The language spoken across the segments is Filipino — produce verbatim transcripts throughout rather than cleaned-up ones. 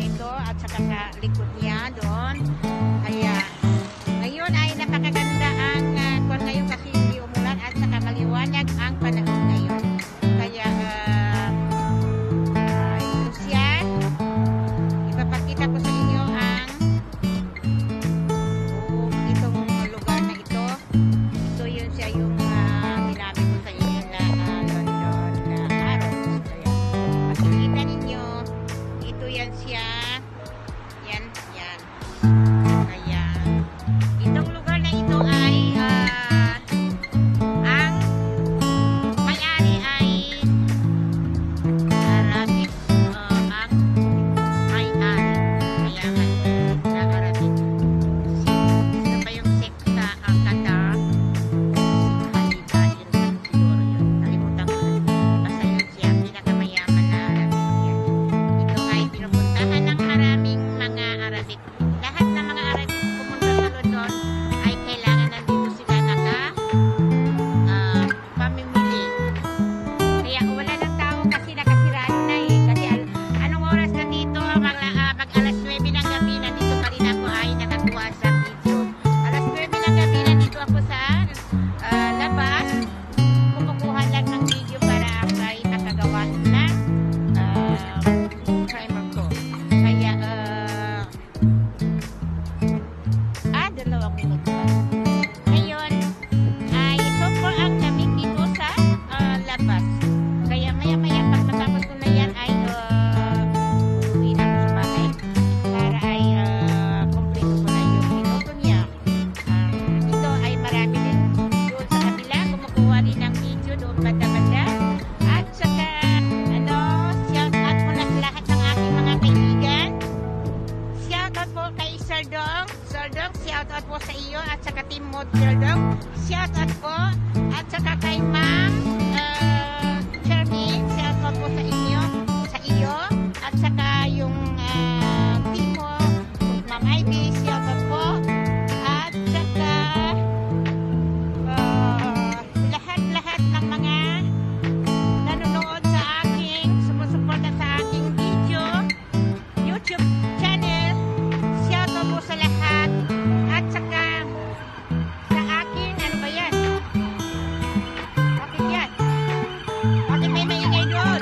ito at saka sa likod niya doon. Kaya ngayon ay napakaganda ang uh, kung ngayon kasi hindi umulan at saka maliwanag ang panahon ngayon. Kaya uh, uh, ito siya. Ipapakita ko sa inyo ang uh, itong lugar na ito. Ito yun siya yung uh, sinabi ko sa inyo na uh, London na uh, Arrows. Kaya makikita ninyo, ito yan siya. Yan, yan. Kaya itong lugar na ito ay uh, ang may-ari ay Arabic, uh, ang may-ari mayaman na Arabic. Ito pa yung sekta ang Qatar. Si Khalifa yun siguro yun. Nalimutan ko na. Basta yun siya, pinakamayaman na Arabic yan. Ito ay pinupuntahan ng maraming mga Arabic. Lahat ng mga Arabic pumunta sa London ay kailangan nandito sila naka uh, pamimili. Kaya wala ng tao kasi nakasiraan na eh. Kasi al anong oras na dito? Mag, uh, mag alas nuwebe ng gabi nandito pa rin ako ay nakakuha sa video. Alas nuwebe ng gabi nandito ako sa uh, labas. Kumukuha lang ng video para ako ay nakagawa na uh, primer ko. Kaya uh, ah, dalawang minuto pa. Ngayon ay super ang lamig dito sa uh, labas. Kaya maya-maya pag matapos ko na yan ay uh, uwi na ako sa bahay para ay uh, kompleto ko na yung minuto niya. Uh, ito ay marami din doon sa kabila. Kumukuha din ng video doon banda-banda. At saka ano, shout out mo na sa lahat ng aking mga kaibigan. Shout out po kay Sir Dong. Sir Dong, shout out po sa iyo at saka Team Mod Sir Dong. Shout out po at saka kay Ma'am uh, Charmaine. Shout out po sa inyo, sa iyo at saka yung uh, Team Mo, Ma'am Ivy. Shout out po at saka uh, lahat-lahat ng mga nanonood sa aking, sumusuporta sa aking video, YouTube channel. Shout out po sa lahat. At saka sa akin, ano ba yan? Bakit yan? Bakit may maingay doon?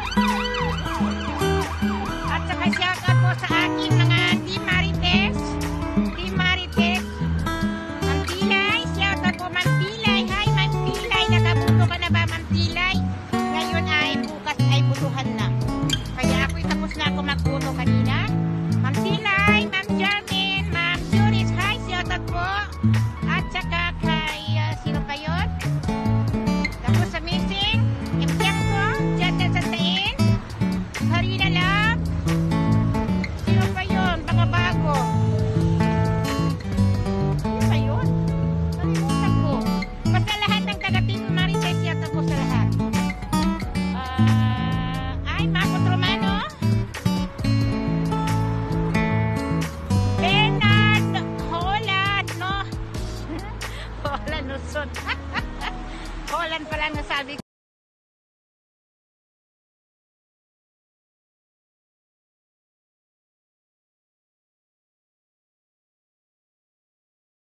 At saka shout out po sa aking mga Team Marites. Team Marites. Ma'am Pilay. Shout out po Ma'am Pilay. Hi Ma'am Pilay. Nakabuto ka na ba Ma'am Pilay? Ngayon ay bukas ay butuhan na. Kaya ako'y tapos na ako magbuto kanina. Ma'am Pilay, Ma'am Jermaine, Ma'am Juris. Hi, shout out po. At saka kay uh, sino pa yun? Tapos sa missing, Impiang po, Jatan Santain, Harina Love. Sino pa yun? Baka bago. Sino pa yun? Nalimutan ko. Basta lahat ng taga-Team Marites, shout out po sa lahat. Uh, ay, Marcos Romano. Bernard Holland, no? Holland, Luzon. Holland pala ang nasabi ko.